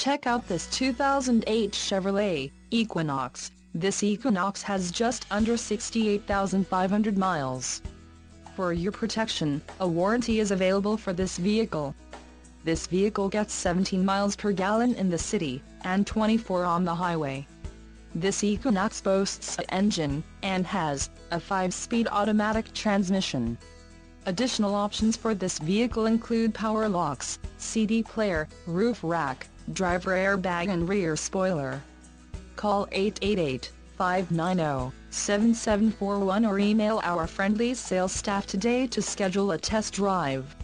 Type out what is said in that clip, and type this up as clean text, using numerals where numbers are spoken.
Check out this 2008 Chevrolet Equinox. This Equinox has just under 68,500 miles. For your protection, a warranty is available for this vehicle. This vehicle gets 17 miles per gallon in the city, and 24 on the highway. This Equinox boasts an engine, and has a 5-speed automatic transmission. Additional options for this vehicle include power locks, CD player, roof rack, driver airbag and rear spoiler. Call 888-590-7741 or email our friendly sales staff today to schedule a test drive.